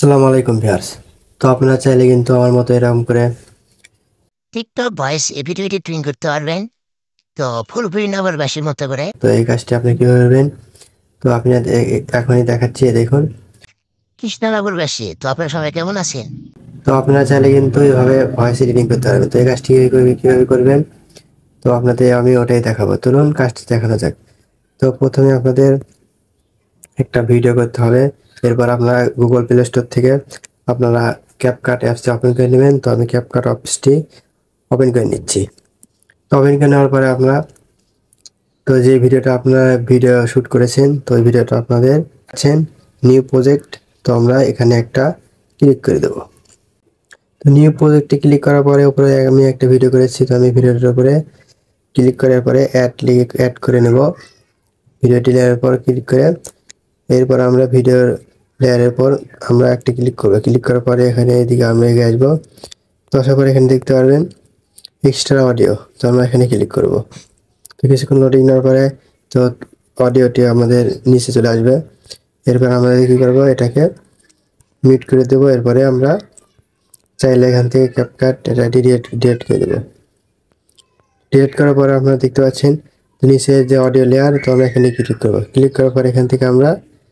আসসালামু আলাইকুম ভিউয়ার্স। তো আপনারা চাইলে কিন্তু আমার মতো এরকম করে টিকটক ভয়েস ভিডিও এডিটিং করতে পারবেন। তো ফুলফিল নগরবাসীর মতো করে তো এই কাজটি আপনি কিভাবে করবেন তো আপনি এখনই দেখাচ্ছি, দেখুন। কৃষ্ণনগরবাসী। তো আপনারা সবাই কেমন আছেন? তো আপনারা চাইলে কিন্তু এইভাবে ভয়েস এডিটিং করতে পারবেন। তো এই কাজটি কিভাবে করবেন তো আপনাদের আমি ওটাই দেখাবো। চলুন কাজটি দেখানো যাক। তো প্রথমে আপনাদের একটা ভিডিও করতে হবে। এরপর আপনারা গুগল প্লে স্টোর থেকে আপনারা ক্যাপকাট অ্যাপসটি ওপেন করে নেবেন। তো আমি ক্যাপকাট অ্যাপসটি ওপেন করে নিচ্ছি। তো ওপেন করে নেওয়ার পরে আপনারা তো যে ভিডিওটা আপনারা ভিডিও শ্যুট করেছেন তো ওই ভিডিওটা আপনাদের আছেন নিউ প্রজেক্ট। তো আমরা এখানে একটা ক্লিক করে দেব। তো নিউ প্রজেক্টে ক্লিক করার পরে উপরে আমি একটা ভিডিও করেছি, তো আমি ভিডিওটার উপরে ক্লিক করার পরে অ্যাড করে নেব। ভিডিওটি লেয়ারের পর ক্লিক করে এরপর আমরা ভিডিওর লেয়ারের পর আমরা একটা ক্লিক করব। ক্লিক করার পরে এখানে এদিকে আমরা এগিয়ে আসবো। তো আসার পরে এখানে দেখতে পারবেন এক্সট্রা অডিও। তো আমরা এখানে ক্লিক করব। তো কিছুক্ষণ লোডিং নেওয়ার পরে তো অডিওটি আমাদের নিচে চলে আসবে। এরপর আমরা কী করবো, এটাকে মিউট করে দেবো। এরপরে আমরা চাইলে এখান থেকে ক্যাপকাট এটা ডিলিট করে দেবো। ডিলিট করার পরে আপনারা দেখতে পাচ্ছেন নিচে যে অডিও লেয়ার, তো আমরা এখানে ক্লিক করবো। ক্লিক করার পর এখান থেকে আমরা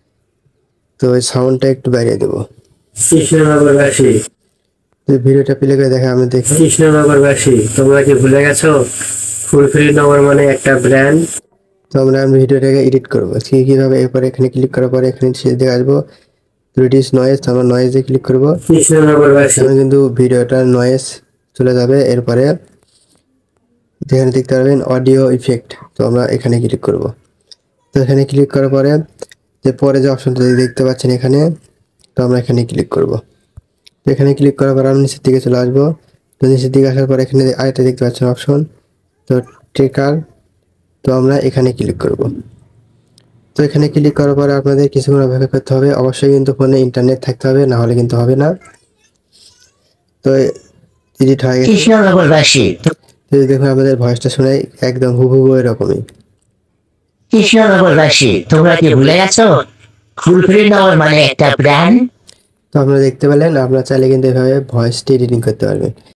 তো ওই সাউন্ডটা একটু বাড়িয়ে দেবো। কৃষ্ণনগরবাসী, ভিডিওটা প্লে করে দেখা আমি দেখি। কৃষ্ণনগরবাসী, তোমরা কি ভুলে গেছো ফুলফিল নগর মানে একটা ব্র্যান্ড? তো আমরা ভিডিওটাকে এডিট করবো কীভাবে। এরপরে এখানে ক্লিক করার পরে এখানে শেষ দিকে আসবো, রিডিউস নয়েজ। তো আমরা নয়েজে ক্লিক করবো। কৃষ্ণনগরবাসী, এখন কিন্তু ভিডিওটার নয়েজ চলে যাবে। এরপরে যেখানে দেখতে পারবেন অডিও ইফেক্ট, তো আমরা এখানে ক্লিক করব। তো এখানে ক্লিক করার পরে যে পরে যে অপশনটা দেখতে পাচ্ছেন এখানে, তো আমরা এখানে ক্লিক করব। তো এখানে ক্লিক করার পর আমরা নিচের দিকে চলে আসবো। তো নিচের দিকে আসার পর এখানে আরেকটা দেখতে পাচ্ছেন অপশন, তো ট্রেকার। তো আমরা এখানে ক্লিক করব। তো এখানে ক্লিক করার পরে আপনাদের কিছুক্ষণ অপেক্ষা করতে হবে। অবশ্যই কিন্তু ফোনে ইন্টারনেট থাকতে হবে, না হলে কিন্তু হবে না। তো এডিট হয়ে গেছে। কৃষ্ণনগরবাসী, তো দেখুন আমাদের ভয়েসটা শুনে একদম হুবহু এরকমই। কৃষ্ণনগরবাসী, তোমরা কি ভুলে গেছো ফুলফিল নগর মানে একটা ব্র্যান্ড? তো আপনারা দেখতে পেলেন, আপনারা চাইলে কিন্তু এভাবে ভয়েসটি এডিটিং করতে পারবেন।